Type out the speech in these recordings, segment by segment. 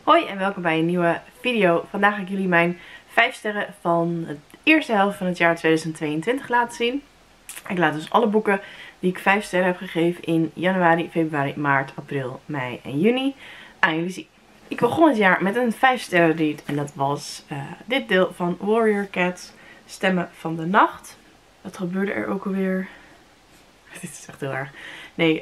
Hoi en welkom bij een nieuwe video. Vandaag ga ik jullie mijn 5 sterren van de eerste helft van het jaar 2022 laten zien. Ik laat dus alle boeken die ik 5 sterren heb gegeven in januari, februari, maart, april, mei en juni aan jullie zien. Ik begon het jaar met een 5 sterren read en dat was dit deel van Warrior Cats, Stemmen van de Nacht. Wat gebeurde er ook alweer? Dit is echt heel erg. Nee,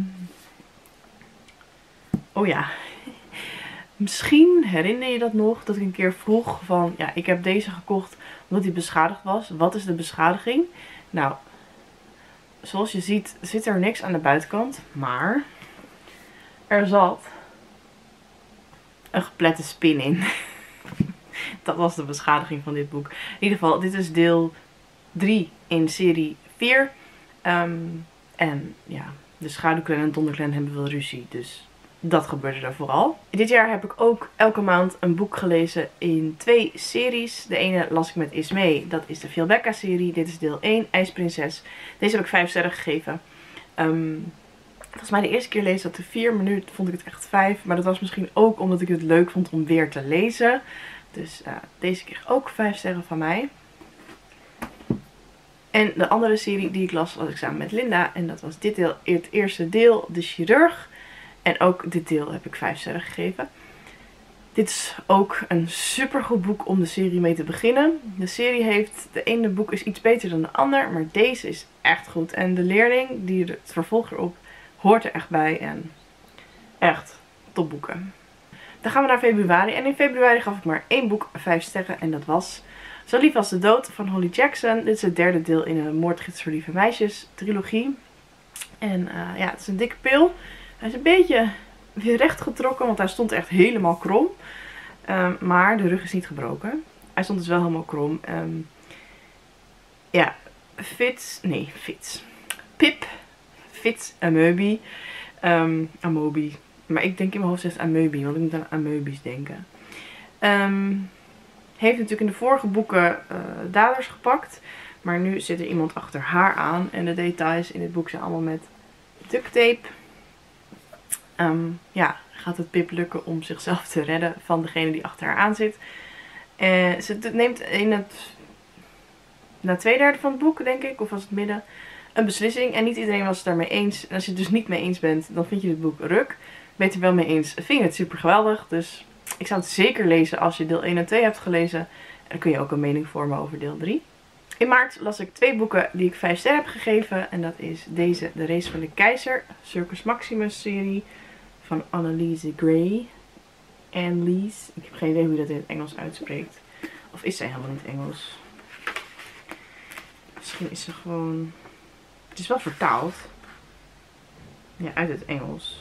oh ja. Misschien herinner je dat nog, dat ik een keer vroeg van, ja, ik heb deze gekocht omdat die beschadigd was. Wat is de beschadiging? Nou, zoals je ziet zit er niks aan de buitenkant, maar er zat een geplette spin in. Dat was de beschadiging van dit boek. In ieder geval, dit is deel 3 in serie 4. En ja, de schaduwclan en donderclan hebben wel ruzie, dus dat gebeurde er vooral. Dit jaar heb ik ook elke maand een boek gelezen in 2 series. De ene las ik met Ismee, dat is de Vilbecca serie. Dit is deel 1, IJsprinses. Deze heb ik 5 sterren gegeven. Volgens mij de eerste keer lezen dat de 4, maar nu vond ik het echt 5. Maar dat was misschien ook omdat ik het leuk vond om weer te lezen. Dus deze kreeg ook 5 sterren van mij. En de andere serie die ik las was ik samen met Linda. En dat was dit deel, het eerste deel, De Chirurg. En ook dit deel heb ik 5 sterren gegeven. Dit is ook een supergoed boek om de serie mee te beginnen. De serie heeft, de ene boek is iets beter dan de ander, maar deze is echt goed. En de leerling, het vervolg erop, hoort er echt bij. En echt topboeken. Dan gaan we naar februari. En in februari gaf ik maar 1 boek 5 sterren. En dat was Zo lief als de dood van Holly Jackson. Dit is het derde deel in een Moordgids voor lieve meisjes trilogie. En ja, het is een dikke pil. Hij is een beetje weer recht getrokken, want hij stond echt helemaal krom. Maar de rug is niet gebroken. Hij stond dus wel helemaal krom. Ja, Fitz Amoebi. Amoebi. Maar ik denk in mijn hoofd zegt Amoebi, want ik moet aan Amoebi's denken. Heeft natuurlijk in de vorige boeken daders gepakt. Maar nu zit er iemand achter haar aan. En de details in dit boek zijn allemaal met duct tape. Ja, gaat het Pip lukken om zichzelf te redden van degene die achter haar aan zit. Ze neemt na 2/3 van het boek, denk ik, of was het midden, een beslissing. En niet iedereen was het daarmee eens. En als je het dus niet mee eens bent, dan vind je dit boek ruk. Ben je het er wel mee eens, vind je het super geweldig. Dus ik zou het zeker lezen als je deel 1 en 2 hebt gelezen. En dan kun je ook een mening vormen over deel 3. In maart las ik 2 boeken die ik 5 sterren heb gegeven. En dat is deze, De Race van de Keizer, Circus Maximus serie van Anneliese Gray. Anneliese, ik heb geen idee hoe je dat in het Engels uitspreekt. Of is zij helemaal niet Engels? Misschien is ze gewoon... Het is wel vertaald. Ja, uit het Engels.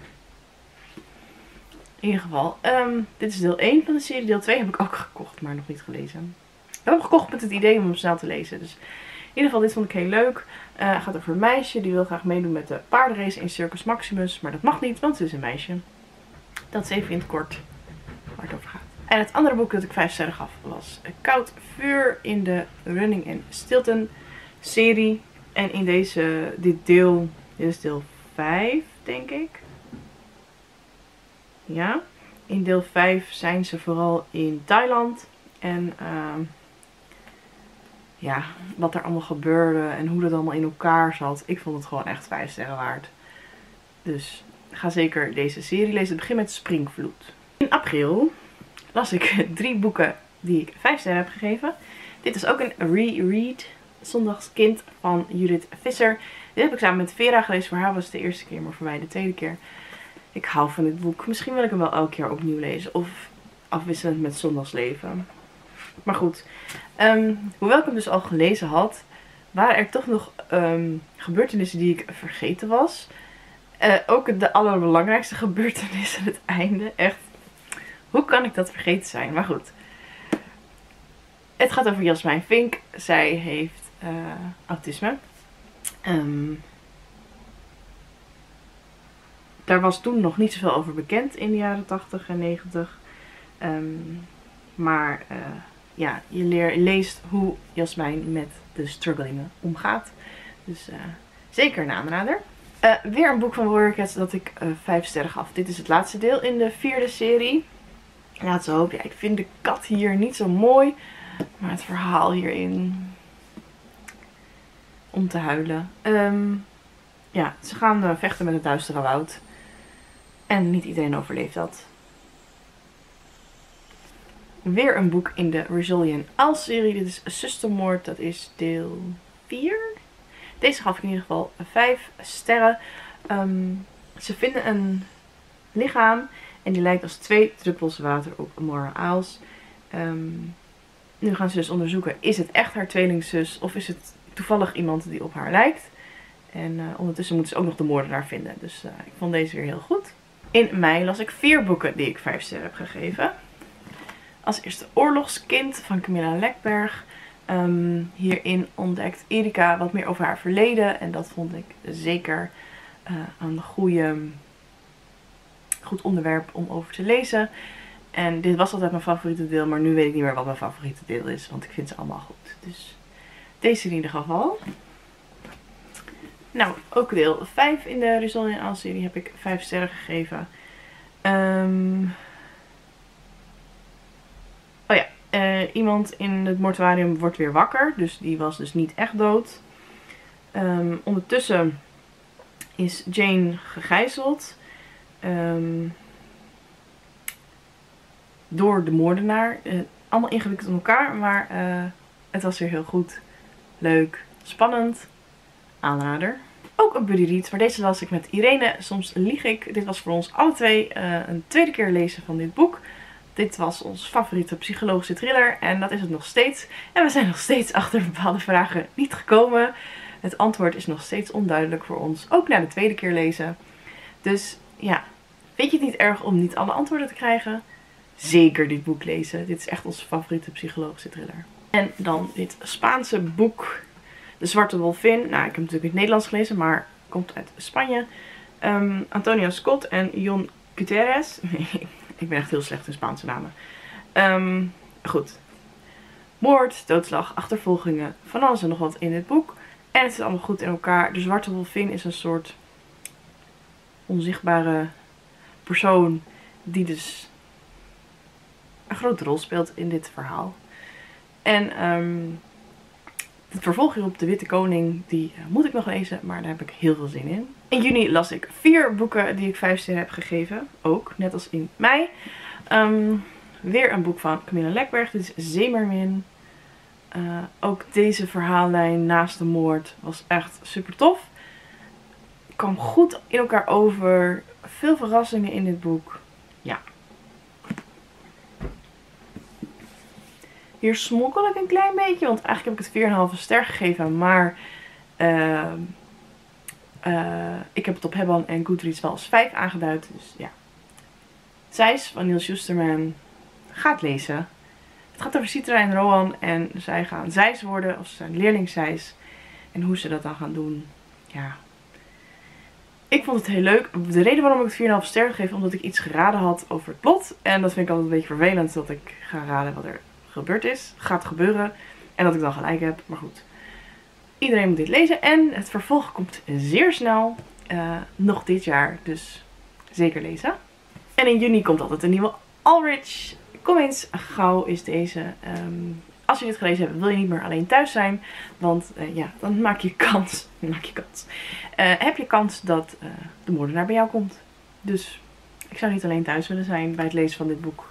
In ieder geval, dit is deel 1 van de serie. Deel 2 heb ik ook gekocht, maar nog niet gelezen. Ik heb hem gekocht met het idee om hem snel te lezen. Dus in ieder geval, dit vond ik heel leuk. Het gaat over een meisje die wil graag meedoen met de paardenrace in Circus Maximus. Maar dat mag niet, want ze is een meisje. Dat is even in het kort waar het over gaat. En het andere boek dat ik 5 sterren gaf was Koud Vuur in de Running and Stilton serie. En in dit is deel 5, denk ik. Ja, in deel 5 zijn ze vooral in Thailand. En ja, wat er allemaal gebeurde en hoe dat allemaal in elkaar zat. Ik vond het gewoon echt 5 sterren waard. Dus ga zeker deze serie lezen. Het begint met Springvloed. In april las ik 3 boeken die ik 5 sterren heb gegeven. Dit is ook een reread. Zondagskind van Judith Visser. Dit heb ik samen met Vera gelezen. Voor haar was het de eerste keer, maar voor mij de tweede keer. Ik hou van dit boek. Misschien wil ik hem wel elke keer opnieuw lezen. Of afwisselend met Zondagsleven. Maar goed. Hoewel ik hem dus al gelezen had, waren er toch nog gebeurtenissen die ik vergeten was. Ook de allerbelangrijkste gebeurtenis aan het einde. Echt. Hoe kan ik dat vergeten zijn? Maar goed. Het gaat over Jasmijn Vink. Zij heeft autisme. Daar was toen nog niet zoveel over bekend in de jaren 80 en 90. Maar ja, je leest hoe Jasmijn met de strugglingen omgaat. Dus zeker een aanrader. Weer een boek van Warrior Cats dat ik 5 sterren gaf. Dit is het laatste deel in de 4e serie. Laat ze hopen. Ja, ik vind de kat hier niet zo mooi. Maar het verhaal hierin. Om te huilen. Ja, ze gaan vechten met het duistere woud. En niet iedereen overleeft dat. Weer een boek in de Resilient Owl-serie. Dit is Zustermoord. Dat is deel 4. Deze gaf ik in ieder geval 5 sterren. Ze vinden een lichaam. En die lijkt als 2 druppels water op Amora Owls. Nu gaan ze dus onderzoeken. Is het echt haar tweelingzus? Of is het toevallig iemand die op haar lijkt? En ondertussen moeten ze ook nog de moordenaar vinden. Dus ik vond deze weer heel goed. In mei las ik 4 boeken die ik 5 sterren heb gegeven. Als eerste Oorlogskind van Camilla Lekberg. Hierin ontdekt Erika wat meer over haar verleden. En dat vond ik zeker een goed onderwerp om over te lezen. En dit was altijd mijn favoriete deel. Maar nu weet ik niet meer wat mijn favoriete deel is. Want ik vind ze allemaal goed. Dus deze in ieder geval. Nou, ook deel 5 in de Resilient Owl-serie heb ik 5 sterren gegeven. Oh ja, iemand in het mortuarium wordt weer wakker. Dus die was dus niet echt dood. Ondertussen is Jane gegijzeld. Door de moordenaar. Allemaal ingewikkeld in elkaar. Maar het was weer heel goed. Leuk. Spannend. Aanrader. Ook een buddy read. Maar deze las ik met Irene. Soms lieg ik. Dit was voor ons alle twee een tweede keer lezen van dit boek. Dit was ons favoriete psychologische thriller. En dat is het nog steeds. En we zijn nog steeds achter bepaalde vragen niet gekomen. Het antwoord is nog steeds onduidelijk voor ons. Ook na de tweede keer lezen. Dus ja, vind je het niet erg om niet alle antwoorden te krijgen? Zeker dit boek lezen. Dit is echt onze favoriete psychologische thriller. En dan dit Spaanse boek. De Zwarte Wolvin. Nou, ik heb het natuurlijk in het Nederlands gelezen, maar komt uit Spanje. Antonia Scott en Jon Gutierrez. Ik ben echt heel slecht in Spaanse namen. Goed. Moord, doodslag, achtervolgingen, van alles en nog wat in dit boek. En het zit allemaal goed in elkaar. De Zwarte Wolvin is een soort onzichtbare persoon die dus een grote rol speelt in dit verhaal. En het vervolg hierop, De Witte Koning, die moet ik nog lezen, maar daar heb ik heel veel zin in. In juni las ik 4 boeken die ik 5 sterren heb gegeven. Ook, net als in mei. Weer een boek van Camilla Lekberg. Dit is Zeemermin. Ook deze verhaallijn naast de moord was echt super tof. Kwam goed in elkaar over. Veel verrassingen in dit boek. Ja. Hier smokkel ik een klein beetje. Want eigenlijk heb ik het 4,5 ster gegeven. Maar ik heb het op Hebban en Goodreads wel als 5 aangeduid. Dus ja. Zeis van Niels Schusterman. Ga het lezen. Het gaat over Citra en Rohan. En zij gaan Zeis worden. Of ze zijn leerling Zeis. En hoe ze dat dan gaan doen. Ja. Ik vond het heel leuk. De reden waarom ik het 4,5 ster geef. Omdat ik iets geraden had over het plot. En dat vind ik altijd een beetje vervelend. Dat ik ga raden wat er gebeurd is. Gaat gebeuren. En dat ik dan gelijk heb. Maar goed. Iedereen moet dit lezen. En het vervolg komt zeer snel. Nog dit jaar. Dus zeker lezen. En in juni komt altijd een nieuwe Ulrich. Kom eens gauw is deze. Als je dit gelezen hebt, wil je niet meer alleen thuis zijn. Want ja, dan maak je kans. Heb je kans dat de moordenaar bij jou komt. Dus ik zou niet alleen thuis willen zijn bij het lezen van dit boek.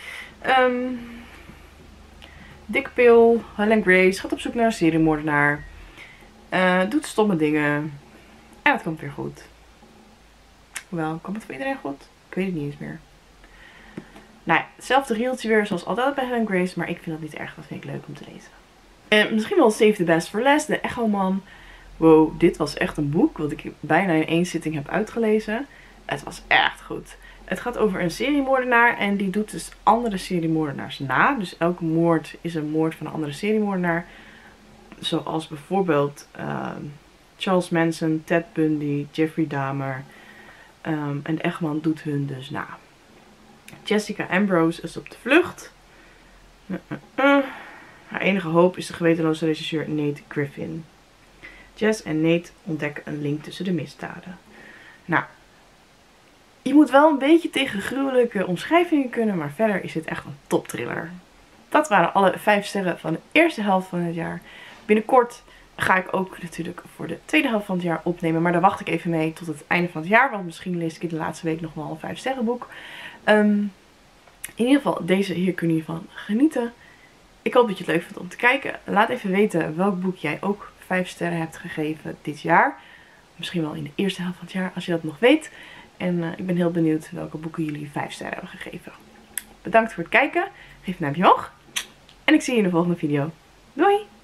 Dick Pil, Helen Grace gaat op zoek naar een seriemoordenaar. Doet stomme dingen. En het komt weer goed. Hoewel, komt het voor iedereen goed? Ik weet het niet eens meer. Nou ja, hetzelfde rieltje weer zoals altijd bij Helen Grace. Maar ik vind dat niet erg. Dat vind ik leuk om te lezen. Misschien wel Save the Best for Last. De Echo Man. Wow, dit was echt een boek wat ik bijna in 1 zitting heb uitgelezen. Het was echt goed. Het gaat over een seriemoordenaar. En die doet dus andere seriemoordenaars na. Dus elke moord is een moord van een andere seriemoordenaar. Zoals bijvoorbeeld Charles Manson, Ted Bundy, Jeffrey Dahmer. En de Echtman doet hun dus na. Jessica Ambrose is op de vlucht. Haar enige hoop is de gewetenloze regisseur Nate Griffin. Jess en Nate ontdekken een link tussen de misdaden. Nou, Je moet wel een beetje tegen gruwelijke omschrijvingen kunnen, maar verder is het echt een topthriller. Dat waren alle 5 sterren van de eerste helft van het jaar. Binnenkort ga ik ook natuurlijk voor de tweede helft van het jaar opnemen. Maar daar wacht ik even mee tot het einde van het jaar. Want misschien lees ik in de laatste week nog wel een 5 sterren boek. In ieder geval, deze hier kun je van genieten. Ik hoop dat je het leuk vindt om te kijken. Laat even weten welk boek jij ook 5 sterren hebt gegeven dit jaar. Misschien wel in de eerste helft van het jaar, als je dat nog weet. En ik ben heel benieuwd welke boeken jullie 5 sterren hebben gegeven. Bedankt voor het kijken. Geef een duimpje omhoog. En ik zie je in de volgende video. Doei!